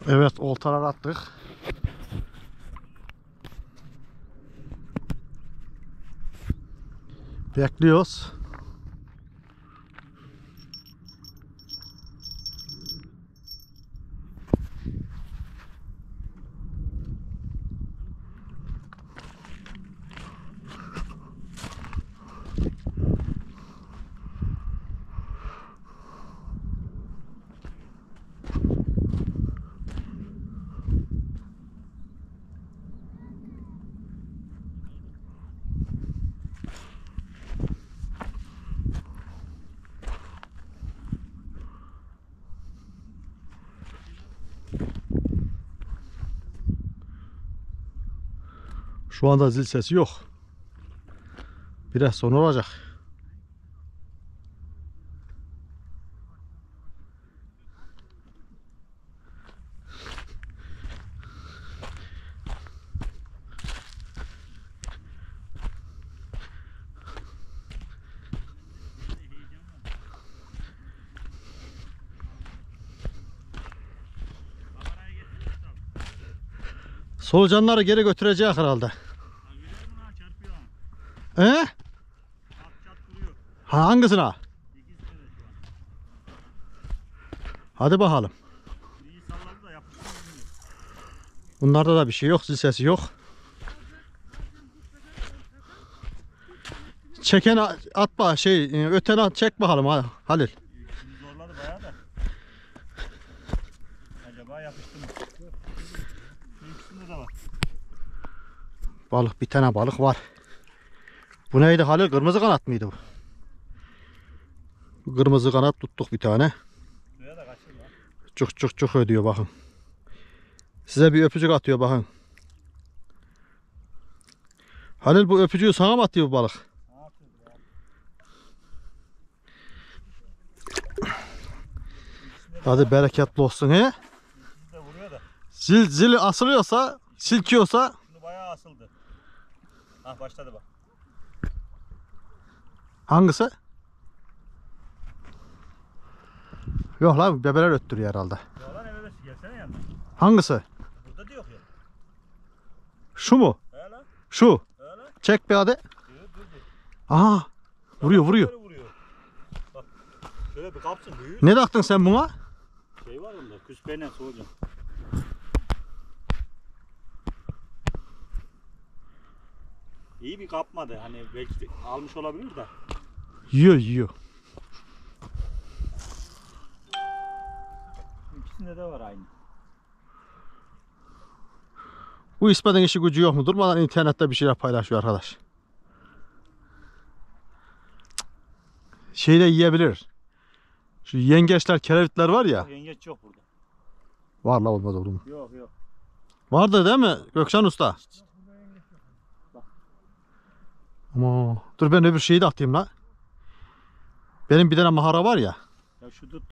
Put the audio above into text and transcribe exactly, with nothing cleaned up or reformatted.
Evet, oltalar attık. Bekliyoruz. Şu anda zil sesi yok. Biraz sonra olacak. Solucanları geri götürecek herhalde. He? Ha, hangisine? Hadi bakalım. Bunlarda da bir şey yok, zil sesi yok. Çeken atma şey, öten at, çek bakalım ha, Halil. Zorladı bayağı da. Acaba yapıştı mı? İkisinde de var. Balık, bir tane balık var. Bu neydi Halil? Kırmızı kanat mıydı bu? Bu kırmızı kanat tuttuk bir tane. Suya da kaçır lan. Çık çık çık ödüyor bakın. Size bir öpücük atıyor bakın. Halil, bu öpücüğü sana mı atıyor bu balık? Hadi bereketli olsun he. İkisi de vuruyor da. Zil, zili asılıyorsa, silkiyorsa. Şimdi bayağı asıldı. Hah, başladı bak. Hangisi? Yok lan, bebeler öttürüyor herhalde. Ya lan, eve gelsene yanına. Hangisi? Burada da yok ya. Şu mu? He lan. Şu. He lan. Çek bir hadi. Dur dur dur. Aha. Vuruyor vuruyor. Böyle vuruyor. Bak. Şöyle bir kapsın büyüğü. Ne taktın sen buna? Şey var onda. Küspeyle soğucan. İyi bir kapmadı. Hani belki de almış olabilir de. Yiyor yiyor. İkisinde de var aynı. Bu İsmet'in işi gücü yok mu? Durmadan internette bir şeyler paylaşıyor arkadaş. Şeyle yiyebilir. Şu yengeçler, kerevitler var ya. Yengeç yok burada. Var la, olmaz olur mu? Yok yok. Vardı değil mi Gökşen Usta? Ama dur ben öbür şeyi de atayım la. Benim bir tane mahara var ya. Ya şu tut.